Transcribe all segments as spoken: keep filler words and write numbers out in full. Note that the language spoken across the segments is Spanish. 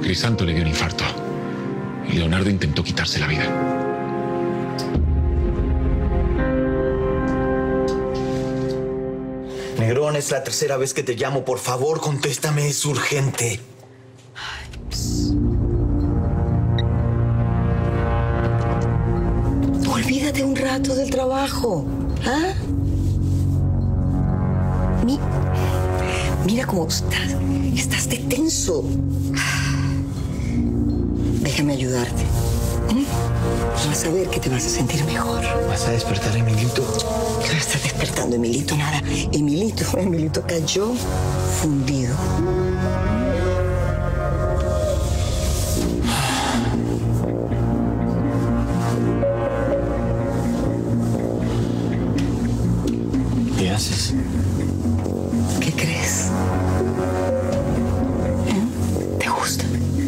Crisanto le dio un infarto y Leonardo intentó quitarse la vida. Negrón, es la tercera vez que te llamo. Por favor, contéstame, es urgente. Olvídate un rato del trabajo. ¿Ah? Mi... Mira cómo estás. Estás de tenso. Déjame ayudarte. ¿Eh? Vas a ver que te vas a sentir mejor. ¿Vas a despertar a Emilito? ¿Qué está despertando Emilito? Nada. Emilito, Emilito cayó fundido. ¿Qué haces? ¿Qué crees? ¿Eh? ¿Te gusta?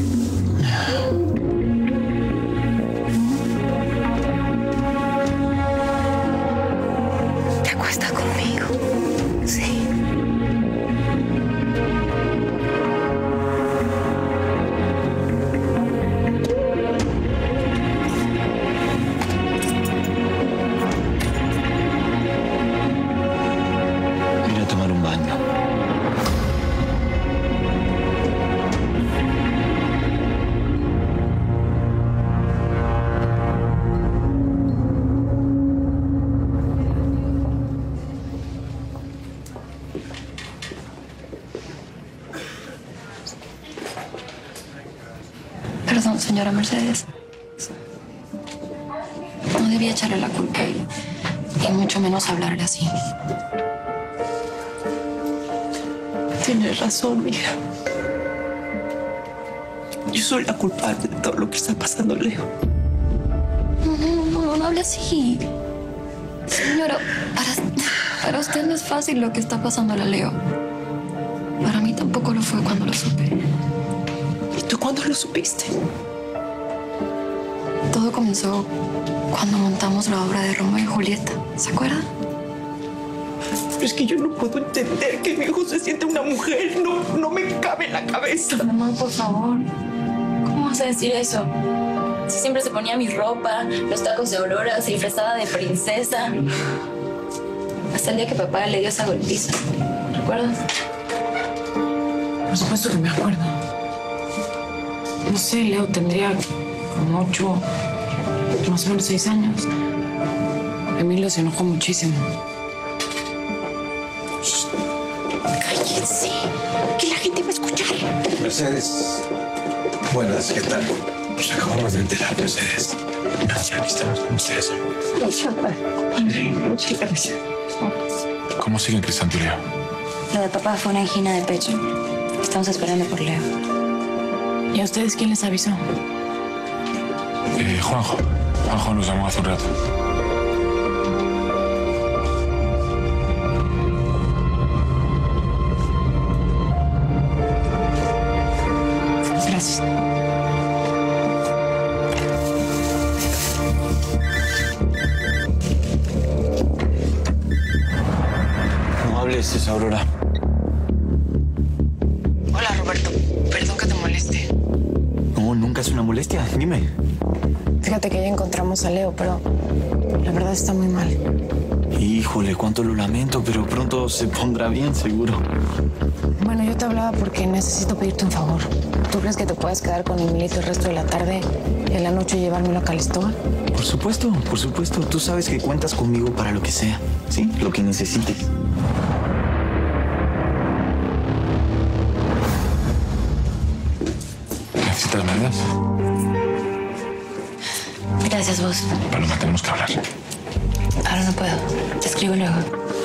¿Te acuestas conmigo? Sí. Ir a tomar un baño. Perdón, señora Mercedes. No debía echarle la culpa y, y mucho menos hablarle así. Tienes razón, mija. Yo soy la culpable de todo lo que está pasando, Leo. No, no, no, no, no hable así. Señora, para, para usted no es fácil lo que está pasando a la Leo. Para mí tampoco lo fue cuando lo supe. ¿Y tú cuándo lo supiste? Todo comenzó cuando montamos la obra de Romeo y Julieta. ¿Se acuerda? Pero es que yo no puedo entender que mi hijo se sienta una mujer. No, no me cabe en la cabeza. Mamá, por favor. ¿Cómo vas a decir eso? Si siempre se ponía mi ropa, los tacos de Aurora, se disfrazaba de princesa. Hasta el día que papá le dio esa golpiza. ¿Recuerdas? Por supuesto que me acuerdo. No sé, Leo tendría como ocho, más o menos seis años. Emilio se enojó muchísimo. Cállense, que la gente va a escuchar. Mercedes. Buenas, ¿qué tal? Nos acabamos de enterar, Mercedes. Ya aquí estamos con ustedes. Muchas gracias. ¿Cómo siguen Crisanto y Leo? Lo de papá fue una angina de pecho. Estamos esperando por Leo. ¿Y a ustedes quién les avisó? Eh, Juanjo. Juanjo nos llamó hace un rato. Gracias. No hables, es Aurora. Hola, Roberto. Perdón que te moleste. No, nunca es una molestia. Dime. Fíjate que ya encontramos a Leo, pero la verdad está muy mal. Híjole, cuánto lo lamento, pero pronto se pondrá bien, seguro. Bueno, yo te hablaba porque necesito pedirte un favor. ¿Tú crees que te puedes quedar con Emilito el resto de la tarde y en la noche llevármelo a Calistoga? Por supuesto, por supuesto. Tú sabes que cuentas conmigo para lo que sea. ¿Sí? Lo que necesites. ¿Necesitas medidas? Gracias, vos. Paloma, tenemos que hablar. Ahora no puedo. Te escribo luego.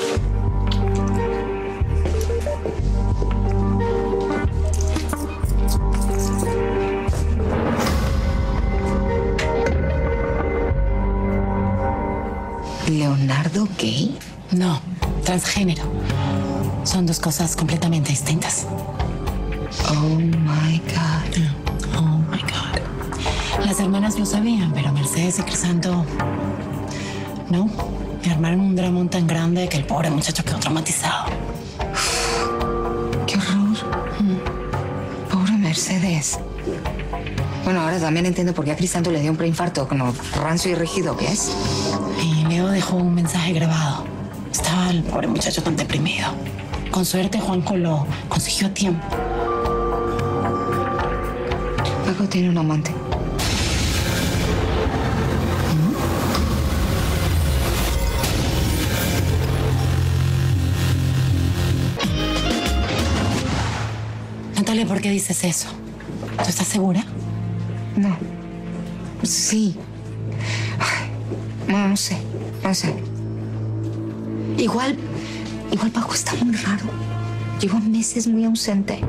¿Leonardo gay? No, transgénero. Son dos cosas completamente distintas. Oh, my God. Oh, my God. Las hermanas lo sabían, pero Mercedes y Crisanto... No, me armaron un dramón tan grande que el pobre muchacho quedó traumatizado. ¡Qué horror! Mm. Pobre Mercedes. Bueno, ahora también entiendo por qué a Crisanto le dio un preinfarto, como rancio y rígido que es. Y Leo dejó un mensaje grabado. Estaba el pobre muchacho tan deprimido. Con suerte, Juanjo lo consiguió a tiempo. Paco tiene un amante. Natalia, ¿por qué dices eso? ¿Tú estás segura? No. Sí. Ay, no, no sé. No sé. Igual, igual Paco está muy raro. Lleva meses muy ausente.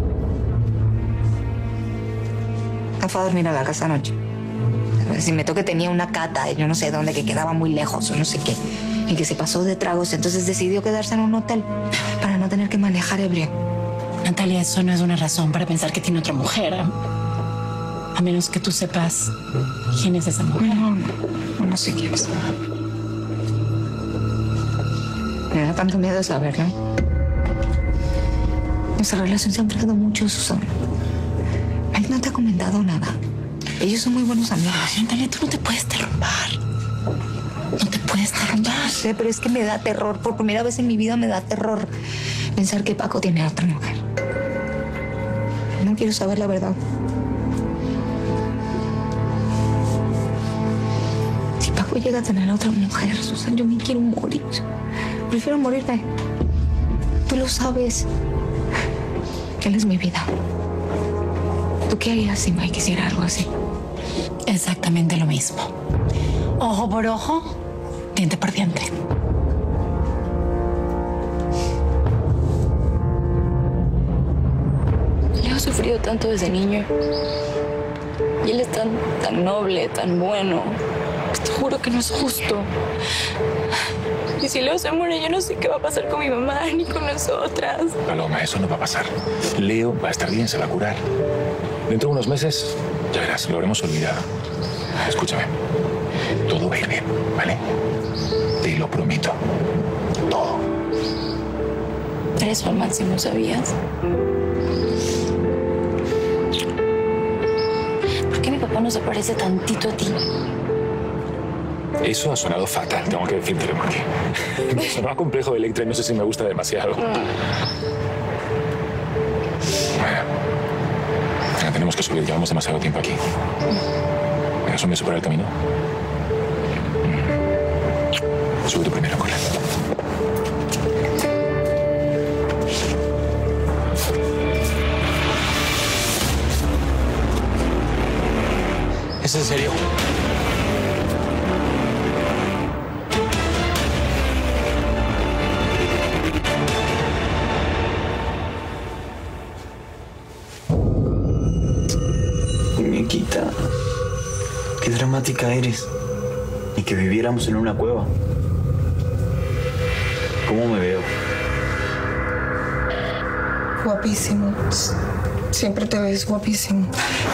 Fue a dormir a la casa anoche. Si me toque tenía una cata, yo no sé dónde, que quedaba muy lejos o no sé qué. Y que se pasó de tragos, entonces decidió quedarse en un hotel para no tener que manejar ebrio. Natalia, eso no es una razón para pensar que tiene otra mujer. A menos que tú sepas quién es esa mujer. No, no, no sé quién es. Me da tanto miedo saberlo. Nuestra relación se ha enfriado mucho, Susana. Él no te ha comentado nada. Ellos son muy buenos amigos. Ay, Natalia, tú no te puedes derrumbar. No te puedes derrumbar. No sé, pero es que me da terror. Por primera vez en mi vida me da terror pensar que Paco tiene a otra mujer. No quiero saber la verdad. Si Paco llega a tener a otra mujer, Susana, yo me quiero morir. Prefiero morirme. Tú lo sabes. Él es mi vida. ¿Tú qué harías si Mike quisiera algo así? Exactamente lo mismo. Ojo por ojo, diente por diente. Leo ha sufrido tanto desde niño. Y él es tan, tan noble, tan bueno. Te juro que no es justo. Y si Leo se muere, yo no sé qué va a pasar con mi mamá ni con nosotras. Paloma, eso no va a pasar. Leo va a estar bien, se va a curar. Dentro de unos meses, ya verás, lo habremos olvidado. Escúchame, todo va a ir bien, ¿vale? Te lo prometo. Todo. Eres Juan Máximo, ¿sabías? ¿Por qué mi papá no se parece tantito a ti? Eso ha sonado fatal, tengo que decírtelo, porque me sonaba complejo de Electra y no sé si me gusta demasiado. Bueno, venga, tenemos que subir, llevamos demasiado tiempo aquí. Venga, ¿es un beso por el camino? Sube tú primero, corre. ¿Es en serio? Muñequita, qué dramática eres. Y que viviéramos en una cueva. ¿Cómo me veo? Guapísimo. Siempre te ves guapísimo.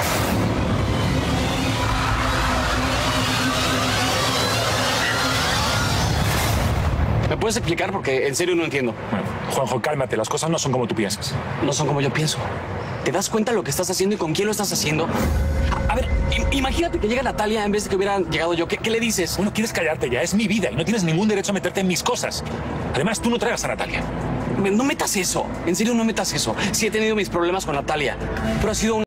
¿Me puedes explicar? Porque en serio no entiendo. Bueno, Juanjo, cálmate, las cosas no son como tú piensas. No son como yo pienso. ¿Te das cuenta de lo que estás haciendo y con quién lo estás haciendo? A ver, imagínate que llega Natalia en vez de que hubiera llegado yo. ¿Qué, qué le dices? Bueno, quieres callarte ya, es mi vida y no tienes ningún derecho a meterte en mis cosas. Además, tú no traigas a Natalia. No metas eso. En serio, no metas eso. Sí he tenido mis problemas con Natalia, pero ha sido un...